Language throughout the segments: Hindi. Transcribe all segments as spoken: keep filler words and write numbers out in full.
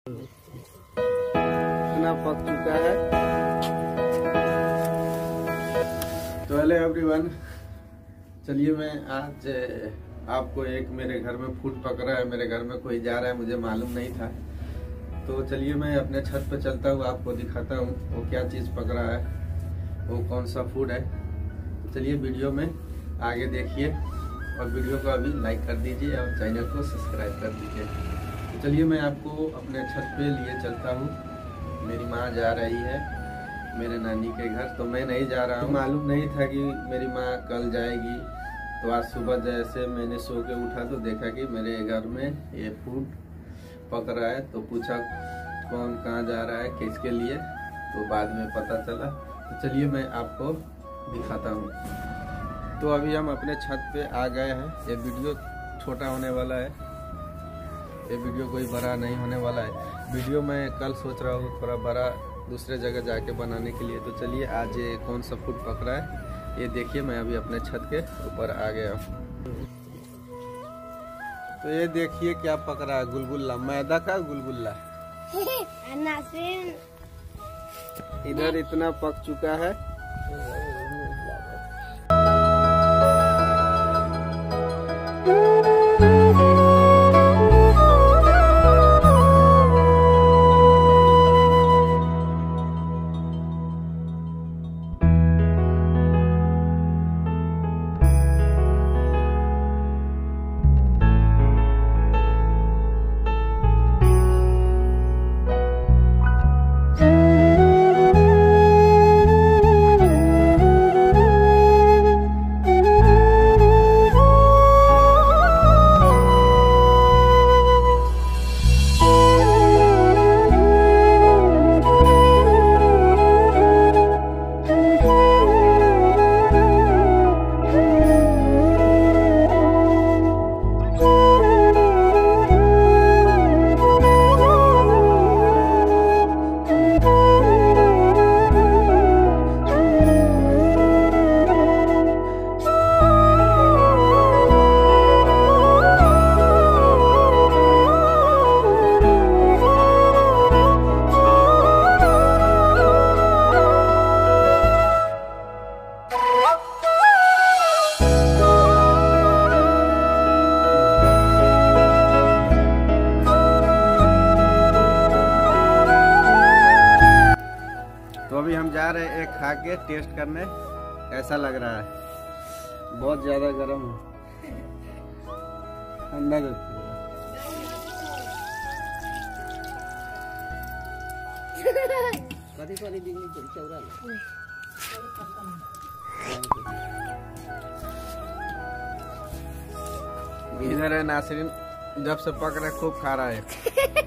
इतना पक चुका है। तो हेलो एवरीवन, चलिए मैं आज आपको एक मेरे घर में फूड पक रहा है, मेरे घर में कोई जा रहा है, मुझे मालूम नहीं था। तो चलिए मैं अपने छत पे चलता हूँ, आपको दिखाता हूँ वो क्या चीज़ पक रहा है, वो कौन सा फूड है। तो चलिए वीडियो में आगे देखिए और वीडियो को अभी लाइक कर दीजिए और चैनल को सब्सक्राइब कर दीजिए। तो चलिए मैं आपको अपने छत पे लिए चलता हूँ। मेरी माँ जा रही है मेरे नानी के घर, तो मैं नहीं जा रहा हूँ। मालूम नहीं था कि मेरी माँ कल जाएगी। तो आज सुबह जैसे मैंने सो के उठा तो देखा कि मेरे घर में ये फूड पक रहा है। तो पूछा कौन कहाँ जा रहा है, किसके लिए, तो बाद में पता चला। तो चलिए मैं आपको दिखाता हूँ। तो अभी हम अपने छत पे आ गए हैं। ये वीडियो छोटा होने वाला है, ये वीडियो कोई बड़ा नहीं होने वाला है। वीडियो मैं कल सोच रहा हूँ थोड़ा बड़ा दूसरे जगह जाके बनाने के लिए। तो चलिए आज ये कौन सा फूड पक रहा है ये देखिए। मैं अभी अपने छत के ऊपर आ गया हूँ। तो ये देखिए क्या पक रहा है, गुलगुल्ला, मैदा का गुलगुल्ला। इधर इतना पक चुका है। तो अभी हम जा रहे हैं एक खा के टेस्ट करने, कैसा लग रहा है। बहुत ज्यादा गर्म है, ठंडा इधर है नासरीन, जब से पक रहा खूब खा रहा है।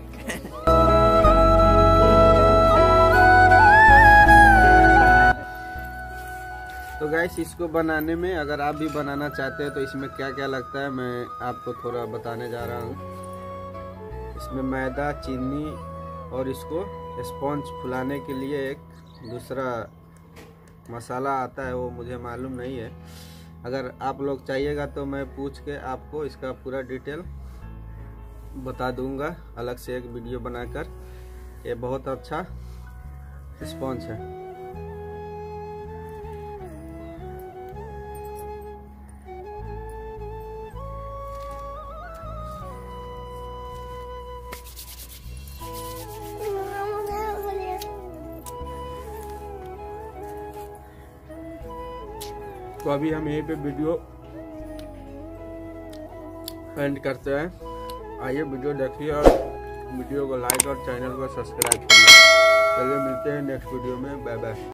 तो गाइस इसको बनाने में अगर आप भी बनाना चाहते हैं तो इसमें क्या क्या लगता है मैं आपको थोड़ा बताने जा रहा हूँ। इसमें मैदा, चीनी और इसको स्पॉन्ज फुलाने के लिए एक दूसरा मसाला आता है, वो मुझे मालूम नहीं है। अगर आप लोग चाहिएगा तो मैं पूछ के आपको इसका पूरा डिटेल बता दूंगा अलग से एक वीडियो बनाकर। ये बहुत अच्छा स्पॉन्ज है। तो अभी हम यहीं पे वीडियो एंड करते हैं। आइए वीडियो देखिए और वीडियो को लाइक और चैनल को सब्सक्राइब करिए। चलिए मिलते हैं नेक्स्ट वीडियो में, बाय बाय।